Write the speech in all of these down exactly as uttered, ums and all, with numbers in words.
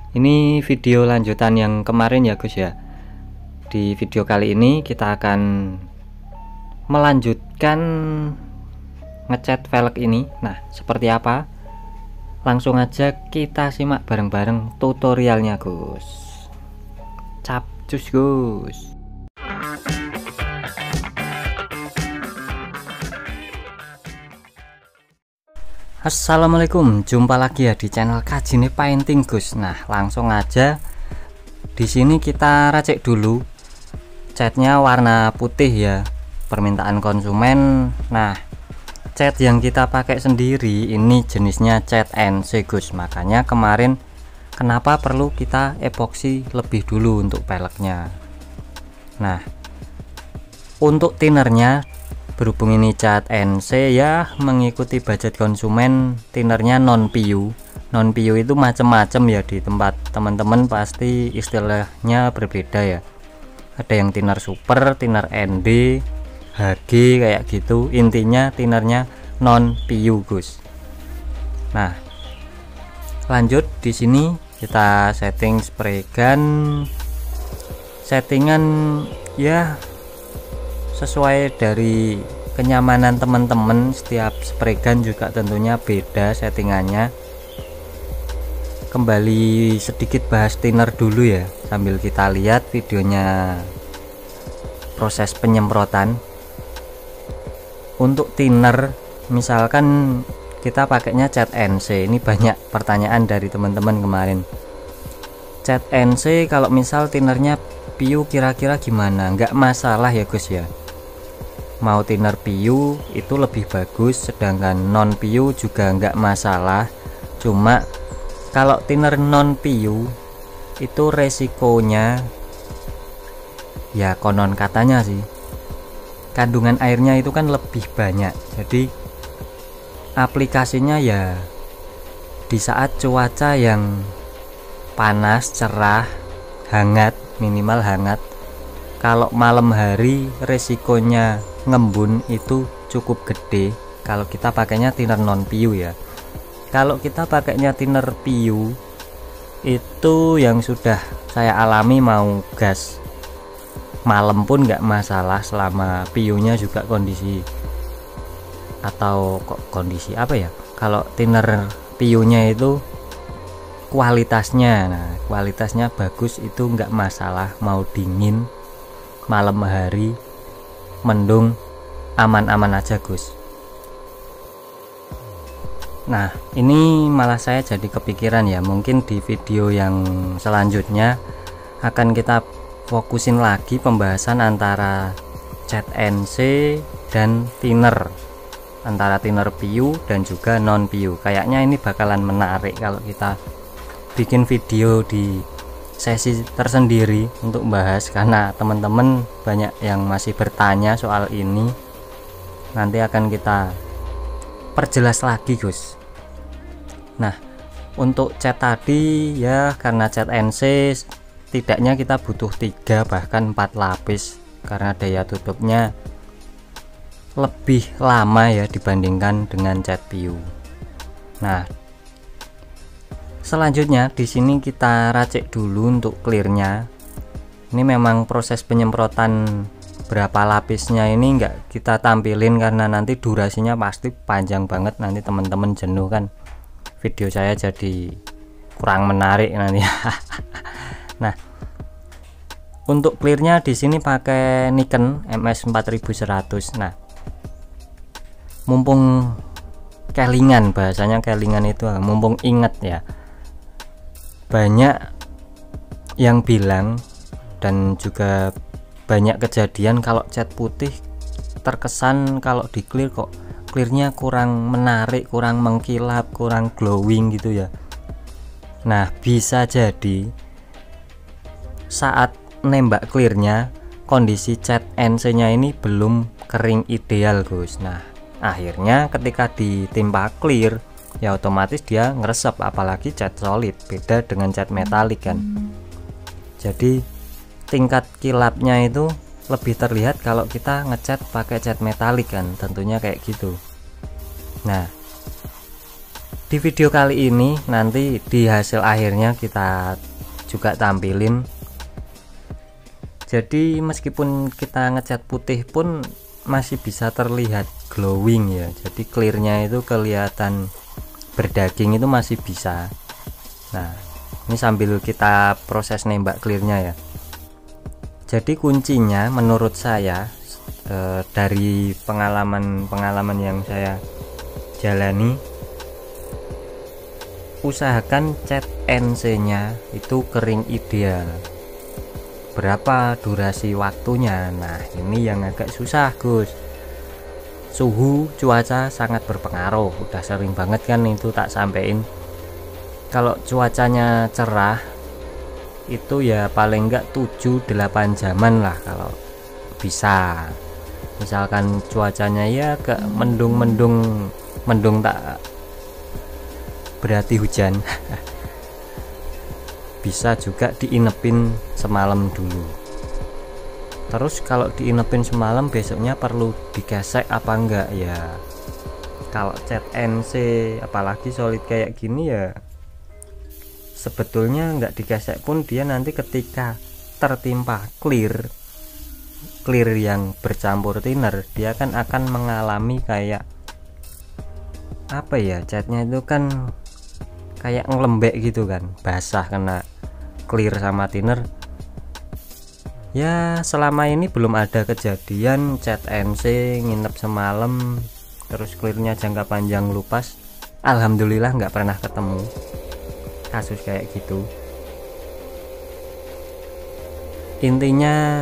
Ini video lanjutan yang kemarin ya Gus ya. Di video kali ini kita akan melanjutkan ngecat velg ini. Nah, seperti apa? Langsung aja kita simak bareng-bareng tutorialnya Gus. Capcus Gus. Assalamualaikum, jumpa lagi ya di channel Kajine Painting Gus. Nah, langsung aja di sini kita racik dulu. Catnya warna putih ya, permintaan konsumen. Nah, cat yang kita pakai sendiri ini jenisnya cat N C Gus. Makanya kemarin kenapa perlu kita epoksi lebih dulu untuk velgnya. Nah, untuk tinernya, berhubung ini cat N C ya, mengikuti budget konsumen, tinernya non P U. Non P U itu macam-macam ya, di tempat teman-teman pasti istilahnya berbeda ya. Ada yang tiner super, tiner N D, H G kayak gitu. Intinya tinernya non P U Gus. Nah, lanjut di sini kita setting spray gun. Settingan ya sesuai dari kenyamanan teman-teman. Setiap spray gun juga tentunya beda settingannya. Kembali sedikit bahas thinner dulu ya, sambil kita lihat videonya proses penyemprotan. Untuk thinner misalkan kita pakainya cat N C, ini banyak pertanyaan dari teman-teman kemarin. Cat N C kalau misal tinernya P U kira-kira gimana? Nggak masalah ya Gus ya. Mau thinner P U itu lebih bagus, sedangkan non P U juga nggak masalah. Cuma kalau thinner non P U itu resikonya ya, konon katanya sih, kandungan airnya itu kan lebih banyak. Jadi aplikasinya ya di saat cuaca yang panas, cerah, hangat, minimal hangat. Kalau malam hari resikonya ngembun itu cukup gede kalau kita pakainya thinner non P U ya. Kalau kita pakainya thinner P U itu yang sudah saya alami, mau gas malam pun nggak masalah selama P U nya juga kondisi atau kok kondisi apa ya, kalau thinner P U nya itu kualitasnya, nah kualitasnya bagus itu nggak masalah. Mau dingin, malam hari, mendung, aman-aman aja Gus. Nah, ini malah saya jadi kepikiran ya, mungkin di video yang selanjutnya akan kita fokusin lagi pembahasan antara cat N C dan thinner, antara thinner P U dan juga non P U. Kayaknya ini bakalan menarik kalau kita bikin video di sesi tersendiri untuk bahas, karena teman-teman banyak yang masih bertanya soal ini. Nanti akan kita perjelas lagi Gus. Nah, untuk cat tadi ya, karena cat N C tidaknya kita butuh tiga bahkan empat lapis karena daya tutupnya lebih lama ya dibandingkan dengan cat P U. Nah, selanjutnya di sini kita racik dulu untuk clearnya. Ini memang proses penyemprotan berapa lapisnya ini enggak kita tampilin karena nanti durasinya pasti panjang banget, nanti teman-teman jenuh kan, video saya jadi kurang menarik nanti. Nah, untuk clearnya di sini pakai Nikon M S empat ribu seratus. Nah, mumpung kelingan, bahasanya kelingan itu mumpung inget ya, banyak yang bilang dan juga banyak kejadian kalau cat putih terkesan kalau di clear kok clearnya kurang menarik, kurang mengkilap, kurang glowing gitu ya. Nah, bisa jadi saat nembak clearnya kondisi cat N C nya ini belum kering ideal Gus. Nah, akhirnya ketika ditimpa clear ya otomatis dia ngeresep, apalagi cat solid, beda dengan cat metalik kan. Jadi tingkat kilapnya itu lebih terlihat kalau kita ngecat pakai cat metalik kan, tentunya kayak gitu. Nah, Di video kali ini nanti di hasil akhirnya kita juga tampilin. Jadi meskipun kita ngecat putih pun masih bisa terlihat glowing ya, jadi clearnya itu kelihatan berdaging itu masih bisa. Nah ini sambil kita proses nembak clearnya ya. Jadi kuncinya menurut saya eh, dari pengalaman-pengalaman yang saya jalani, usahakan cat N C nya itu kering ideal. Berapa durasi waktunya? Nah ini yang agak susah Gus. Suhu cuaca sangat berpengaruh, udah sering banget kan itu tak sampein. Kalau cuacanya cerah itu ya paling enggak tujuh delapan jaman lah kalau bisa. Misalkan cuacanya ya ke mendung-mendung, mendung tak berarti hujan, bisa juga diinepin semalam dulu. Terus kalau diinepin semalam besoknya perlu digesek apa enggak ya? Kalau cat N C apalagi solid kayak gini ya sebetulnya enggak digesek pun dia nanti ketika tertimpa clear clear yang bercampur thinner, dia kan akan mengalami kayak apa ya, catnya itu kan kayak ngelembek gitu kan, basah kena clear sama thinner. Ya selama ini belum ada kejadian cat N C nginep semalam terus clearnya jangka panjang lupas. Alhamdulillah nggak pernah ketemu kasus kayak gitu. Intinya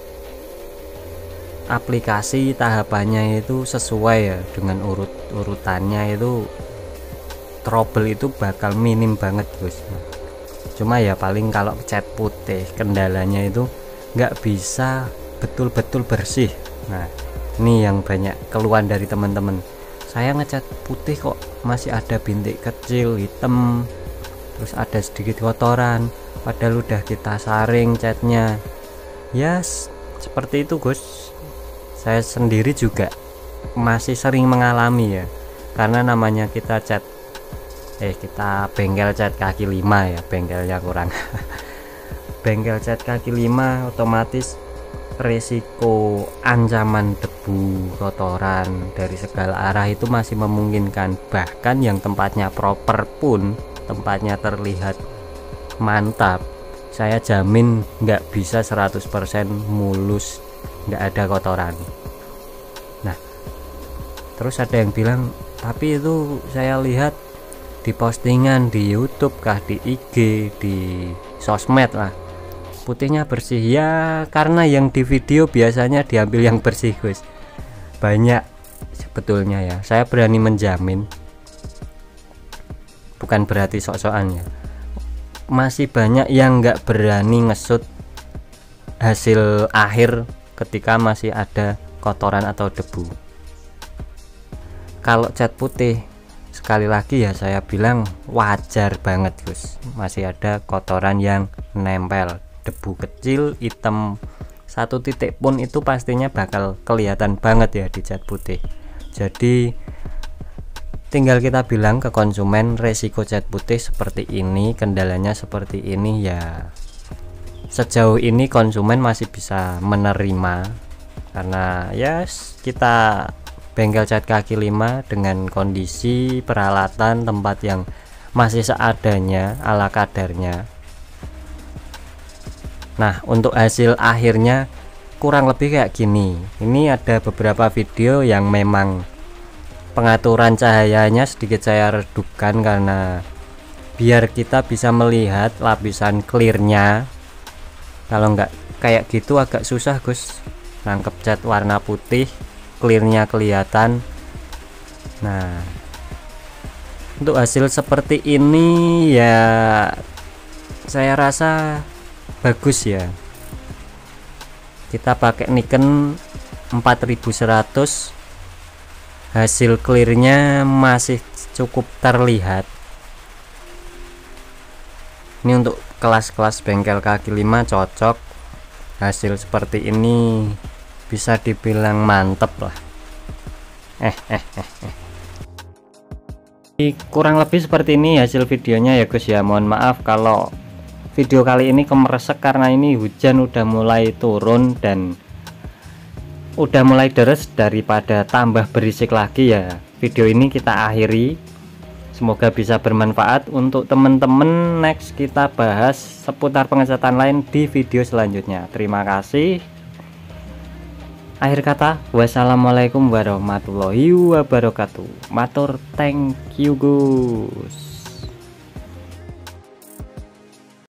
aplikasi tahapannya itu sesuai ya dengan urut-urutannya, itu trouble itu bakal minim banget Gus. Cuma ya paling kalau cat putih kendalanya itu nggak bisa betul-betul bersih. Nah ini yang banyak keluhan dari teman-teman, saya ngecat putih kok masih ada bintik kecil hitam, terus ada sedikit kotoran, padahal udah kita saring catnya. Ya yes, seperti itu Gus. Saya sendiri juga masih sering mengalami ya, karena namanya kita cat eh kita bengkel cat kaki lima ya, bengkelnya kurang bengkel cat kaki lima, otomatis risiko ancaman debu kotoran dari segala arah itu masih memungkinkan. Bahkan yang tempatnya proper pun, tempatnya terlihat mantap, saya jamin nggak bisa seratus persen mulus, nggak ada kotoran. Nah terus ada yang bilang, tapi itu saya lihat di postingan di YouTube kah, di I G, di sosmed lah, putihnya bersih. Ya karena yang di video biasanya diambil yang bersih Gus, banyak sebetulnya ya, saya berani menjamin, bukan berarti sok-sokan ya, masih banyak yang nggak berani ngesut hasil akhir ketika masih ada kotoran atau debu. Kalau cat putih sekali lagi ya saya bilang wajar banget Gus, masih ada kotoran yang nempel, debu kecil hitam satu titik pun itu pastinya bakal kelihatan banget ya di cat putih. Jadi tinggal kita bilang ke konsumen resiko cat putih seperti ini, kendalanya seperti ini ya. Sejauh ini konsumen masih bisa menerima, karena ya yes, kita bengkel cat kaki lima dengan kondisi peralatan tempat yang masih seadanya, ala kadarnya. Nah untuk hasil akhirnya kurang lebih kayak gini. Ini ada beberapa video yang memang pengaturan cahayanya sedikit saya redupkan, karena biar kita bisa melihat lapisan clearnya. Kalau nggak kayak gitu agak susah Gus nangkep cat warna putih clearnya kelihatan. Nah untuk hasil seperti ini ya saya rasa bagus ya. Kita pakai Nikon empat ribu seratus, hasil clearnya masih cukup terlihat. Ini untuk kelas-kelas bengkel kaki lima cocok, hasil seperti ini bisa dibilang mantep lah. eh eh eh, eh. kurang lebih seperti ini hasil videonya ya Gus ya. Mohon maaf kalau video kali ini kemeresek karena ini hujan udah mulai turun dan udah mulai deres, daripada tambah berisik lagi ya. Video ini kita akhiri. Semoga bisa bermanfaat untuk temen-temen. Next kita bahas seputar pengecatan lain di video selanjutnya. Terima kasih. Akhir kata, wassalamualaikum warahmatullahi wabarakatuh. Matur, thank you Gus.